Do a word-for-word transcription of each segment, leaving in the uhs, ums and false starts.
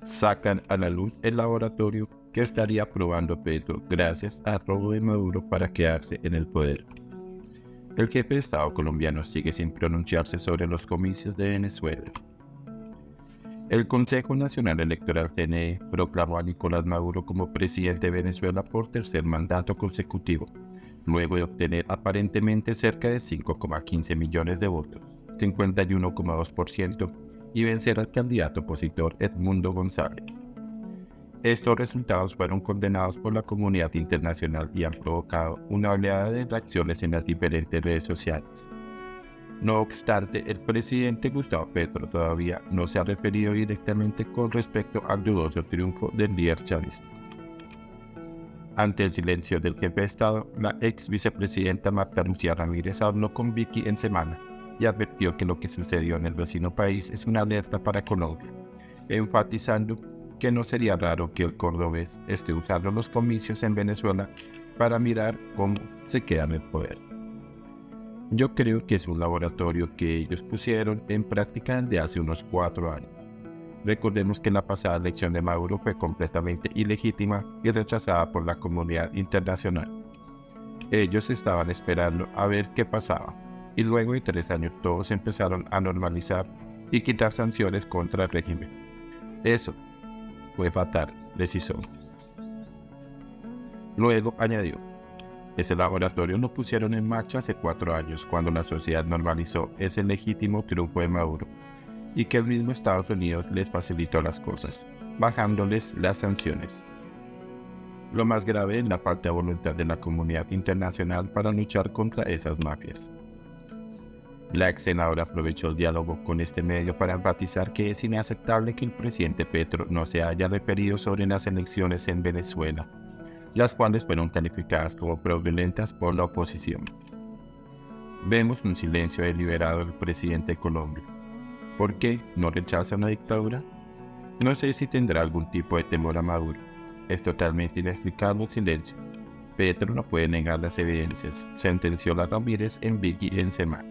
sacan a la luz el laboratorio que estaría probando Petro gracias al robo de Maduro para quedarse en el poder. El jefe de Estado colombiano sigue sin pronunciarse sobre los comicios de Venezuela. El Consejo Nacional Electoral C N E proclamó a Nicolás Maduro como presidente de Venezuela por tercer mandato consecutivo, luego de obtener aparentemente cerca de cinco coma quince millones de votos, cincuenta y uno coma dos por ciento, y vencer al candidato opositor Edmundo González. Estos resultados fueron condenados por la comunidad internacional y han provocado una oleada de reacciones en las diferentes redes sociales. No obstante, el presidente Gustavo Petro todavía no se ha referido directamente con respecto al dudoso triunfo del líder chavista. Ante el silencio del jefe de Estado, la ex vicepresidenta Marta Lucía Ramírez habló con Vicky en Semana y advirtió que lo que sucedió en el vecino país es una alerta para Colombia, enfatizando que no sería raro que el cordobés esté usando los comicios en Venezuela para mirar cómo se queda en el poder. Yo creo que es un laboratorio que ellos pusieron en práctica desde hace unos cuatro años. Recordemos que la pasada elección de Maduro fue completamente ilegítima y rechazada por la comunidad internacional. Ellos estaban esperando a ver qué pasaba, y luego de tres años todos empezaron a normalizar y quitar sanciones contra el régimen. Eso fue fatal, les hizo. Luego añadió: ese laboratorio lo pusieron en marcha hace cuatro años cuando la sociedad normalizó ese legítimo triunfo de Maduro y que el mismo Estados Unidos les facilitó las cosas, bajándoles las sanciones. Lo más grave es la falta de voluntad de la comunidad internacional para luchar contra esas mafias. La ex senadora aprovechó el diálogo con este medio para enfatizar que es inaceptable que el presidente Petro no se haya referido sobre las elecciones en Venezuela, las cuales fueron calificadas como fraudulentas por la oposición. Vemos un silencio deliberado del presidente de Colombia. ¿Por qué no rechaza una dictadura? No sé si tendrá algún tipo de temor a Maduro. Es totalmente inexplicable el silencio. Petro no puede negar las evidencias, sentenció la Ramírez en Vicky en Semana.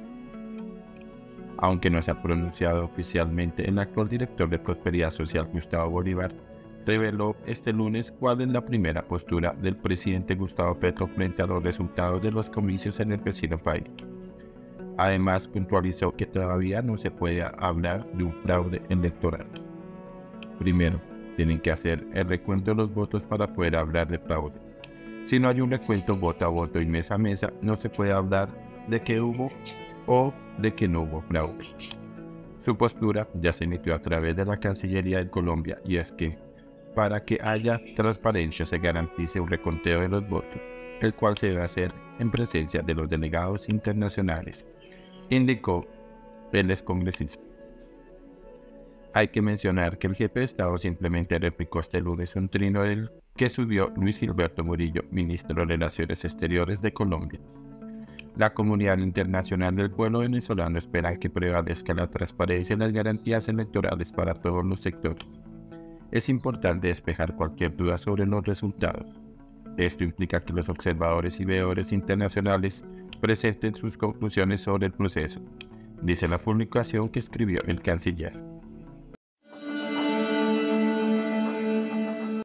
Aunque no se ha pronunciado oficialmente, el actual director de Prosperidad Social, Gustavo Bolívar, reveló este lunes cuál es la primera postura del presidente Gustavo Petro frente a los resultados de los comicios en el vecino país. Además, puntualizó que todavía no se puede hablar de un fraude electoral. Primero, tienen que hacer el recuento de los votos para poder hablar de fraude. Si no hay un recuento voto a voto y mesa a mesa, no se puede hablar de que hubo o de que no hubo fraude. Su postura ya se emitió a través de la Cancillería de Colombia, y es que, para que haya transparencia, se garantice un reconteo de los votos, el cual se debe hacer en presencia de los delegados internacionales, indicó el excongresista. Hay que mencionar que el jefe de Estado simplemente replicó este lunes un trino del que subió Luis Gilberto Murillo, ministro de Relaciones Exteriores de Colombia. La comunidad internacional del pueblo venezolano espera que prevalezca la transparencia y las garantías electorales para todos los sectores. Es importante despejar cualquier duda sobre los resultados. Esto implica que los observadores y veedores internacionales presenten sus conclusiones sobre el proceso, dice la publicación que escribió el canciller.